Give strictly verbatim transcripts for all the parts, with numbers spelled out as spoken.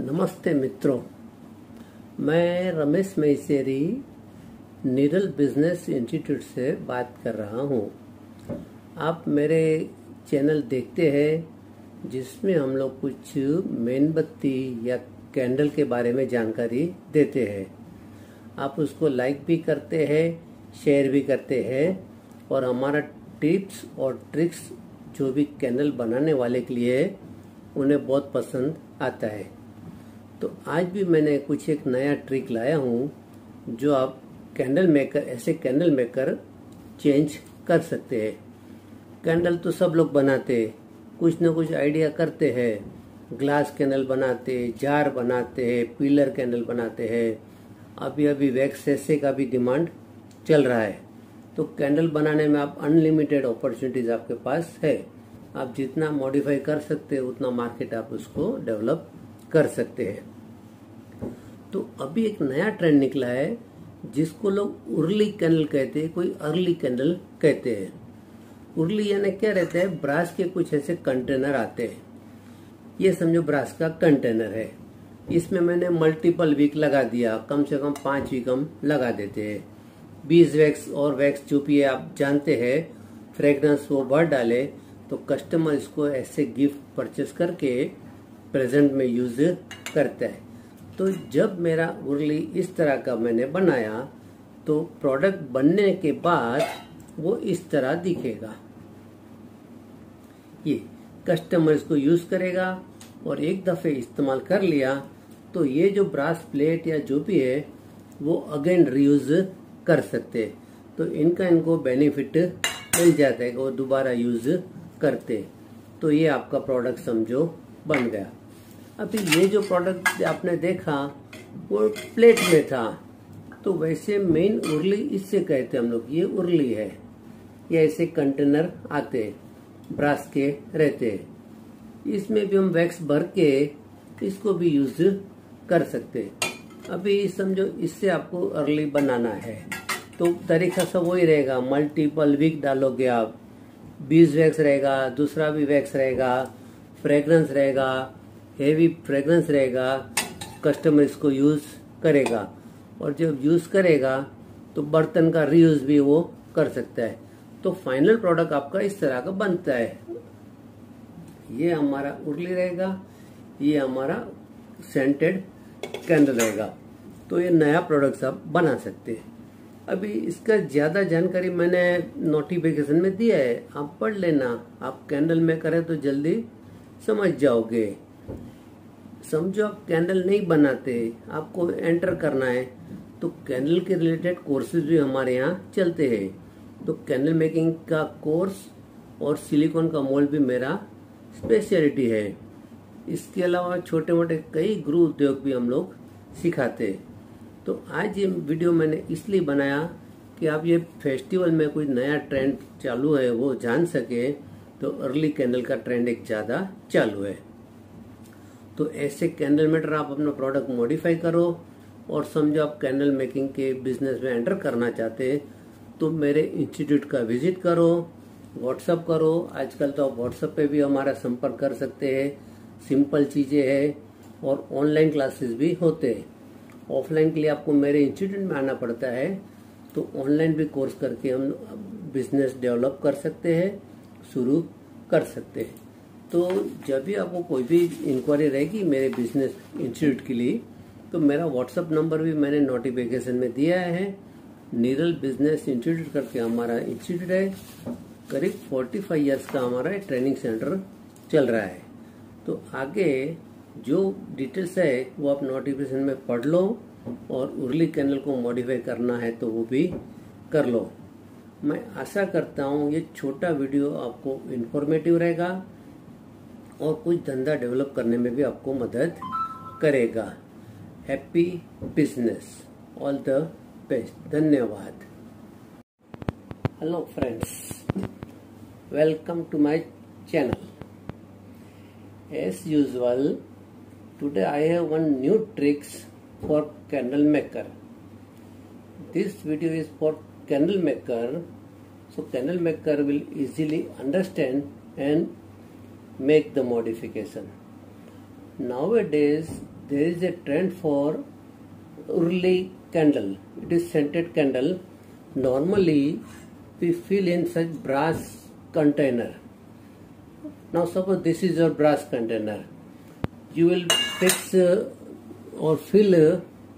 नमस्ते मित्रों, मैं रमेश मैसेरी नीरल बिजनेस इंस्टीट्यूट से बात कर रहा हूँ। आप मेरे चैनल देखते हैं जिसमें हम लोग कुछ मेणबत्ती या कैंडल के बारे में जानकारी देते हैं। आप उसको लाइक भी करते हैं, शेयर भी करते हैं और हमारा टिप्स और ट्रिक्स जो भी कैंडल बनाने वाले के लिए उन्हें बहुत पसंद आता है। तो आज भी मैंने कुछ एक नया ट्रिक लाया हूँ जो आप कैंडल मेकर ऐसे कैंडल मेकर चेंज कर सकते हैं। कैंडल तो सब लोग बनाते, कुछ न कुछ आइडिया करते हैं। ग्लास कैंडल बनाते, जार बनाते हैं, पिलर कैंडल बनाते हैं। अभी अभी वैक्स ऐसे का भी डिमांड चल रहा है। तो कैंडल बनाने में आप अनलिमिटेड अपॉर्चुनिटीज आपके पास है। आप जितना मॉडिफाई कर सकते हैं उतना मार्केट आप उसको डेवलप कर सकते हैं। तो अभी एक नया ट्रेंड निकला है जिसको लोग उर्ली कैंडल कहते हैं, कोई अर्ली कैंडल कहते हैं। उर्ली यानी क्या रहता है, ब्रास के कुछ ऐसे कंटेनर आते हैं। ये समझो ब्रास का कंटेनर है, इसमें मैंने मल्टीपल वीक लगा दिया, कम से कम पांच वीक हम लगा देते हैं। बीज वैक्स और वैक्स जो भी है आप जानते हैं, फ्रेग्रेंस वो भर डाले तो कस्टमर इसको ऐसे गिफ्ट परचेस करके प्रेजेंट में यूज करता है। तो जब मेरा उर्ली इस तरह का मैंने बनाया तो प्रोडक्ट बनने के बाद वो इस तरह दिखेगा। ये कस्टमर इसको यूज करेगा और एक दफे इस्तेमाल कर लिया तो ये जो ब्रास प्लेट या जो भी है वो अगेन रीयूज कर सकते। तो इनका इनको बेनिफिट मिल जाता है कि वो दोबारा यूज करते। तो ये आपका प्रोडक्ट समझो बन गया। अभी ये जो प्रोडक्ट आपने देखा वो प्लेट में था, तो वैसे मेन उर्ली इससे कहते हैं हम लोग। ये उर्ली है, ये ऐसे कंटेनर आते ब्रास के रहते, इसमें भी हम वैक्स भर के इसको भी यूज कर सकते। अभी समझो इससे आपको अर्ली बनाना है तो तरीका सब वही रहेगा। मल्टीपल विक डालोगे आप, बीज वैक्स रहेगा, दूसरा भी वैक्स रहेगा, फ्रेग्रेंस रहेगा, हेवी फ्रेग्रेंस रहेगा। कस्टमर इसको यूज करेगा और जब यूज करेगा तो बर्तन का रीयूज भी वो कर सकता है। तो फाइनल प्रोडक्ट आपका इस तरह का बनता है। ये हमारा उर्ली रहेगा, ये हमारा सेंटेड कैंडल रहेगा। तो ये नया प्रोडक्ट आप बना सकते हैं। अभी इसका ज्यादा जानकारी मैंने नोटिफिकेशन में दिया है, आप पढ़ लेना। आप कैंडल में करें तो जल्दी समझ जाओगे। समझो आप कैंडल नहीं बनाते, आपको एंटर करना है तो कैंडल के रिलेटेड कोर्सेज भी हमारे यहाँ चलते हैं। तो कैंडल मेकिंग का कोर्स और सिलिकॉन का मोल्ड भी मेरा स्पेशलिटी है। इसके अलावा छोटे मोटे कई गृह उद्योग भी हम लोग सिखाते हैं। तो आज ये वीडियो मैंने इसलिए बनाया कि आप ये फेस्टिवल में कोई नया ट्रेंड चालू है वो जान सके। तो अर्ली कैंडल का ट्रेंड एक ज्यादा चालू है। तो ऐसे कैंडल मेकर आप अपना प्रोडक्ट मॉडिफाई करो और समझो आप कैंडल मेकिंग के बिजनेस में एंटर करना चाहते हैं तो मेरे इंस्टीट्यूट का विजिट करो, व्हाट्सअप करो। आजकल तो आप व्हाट्सएप पे भी हमारा संपर्क कर सकते हैं। सिंपल चीजें हैं और ऑनलाइन क्लासेस भी होते हैं। ऑफलाइन के लिए आपको मेरे इंस्टीट्यूट में आना पड़ता है, तो ऑनलाइन भी कोर्स करके हम बिजनेस डेवलप कर सकते हैं, शुरू कर सकते हैं। तो जब भी आपको कोई भी इंक्वायरी रहेगी मेरे बिजनेस इंस्टीट्यूट के लिए तो मेरा व्हाट्सएप नंबर भी मैंने नोटिफिकेशन में दिया है। नीरल बिजनेस इंस्टीट्यूट करके हमारा इंस्टीट्यूट है। करीब पैंतालीस इयर्स का हमारा ट्रेनिंग सेंटर चल रहा है। तो आगे जो डिटेल्स है वो आप नोटिफिकेशन में पढ़ लो और उर्ली कैंडल को मॉडिफाई करना है तो वो भी कर लो। मैं आशा करता हूँ ये छोटा वीडियो आपको इंफॉर्मेटिव रहेगा और कुछ धंधा डेवलप करने में भी आपको मदद करेगा। Happy business, all the best, धन्यवाद। Hello friends, welcome to my channel. As usual today I have one new tricks for candle maker. This video is for candle maker, so candle maker will easily understand and make the modification. Nowadays there is a trend for Urli candle. It is scented candle. Normally we fill in such brass container. Now suppose this is your brass container. You will fix uh, or fill uh,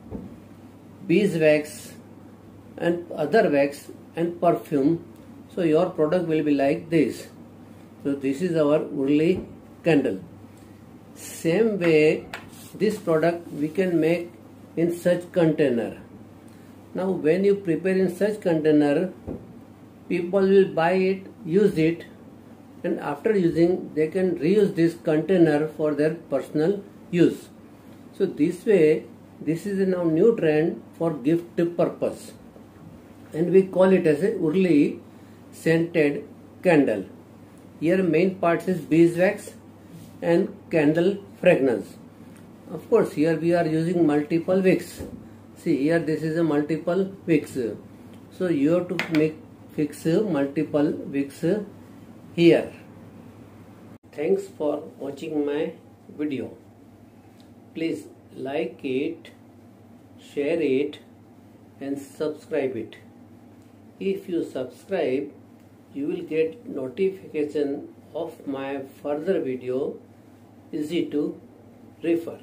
beeswax and other wax and perfume. So your product will be like this. So this is our Urli candle. Same way this product we can make in such container. Now when you prepare in such container, people will buy it, use it, and after using they can reuse this container for their personal use. So this way this is a now new trend for gift purpose, and we call it as a Urli scented candle. Here main parts is beeswax and candle fragrance. Of course here we are using multiple wicks. See here this is a multiple wicks. So you have to make fix multiple wicks here. Thanks for watching my video. Please like it, share it and subscribe it. If you subscribe, you will get notification of my further video, easy to refer.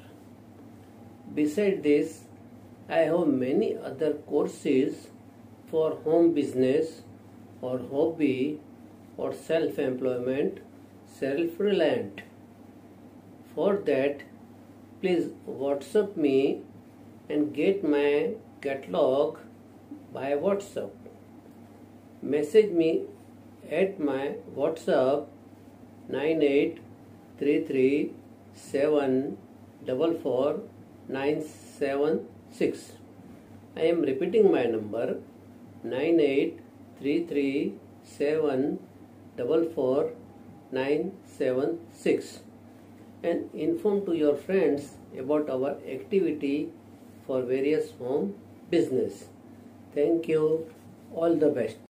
Beside this, I have many other courses for home business or hobby or self-employment, self-reliant. For that, please WhatsApp me and get my catalog by WhatsApp. Message me at my WhatsApp nine eight three three seven four four nine seven six. I am repeating my number nine eight three three seven four four nine seven six, and inform to your friends about our activity for various home business. Thank you. All the best.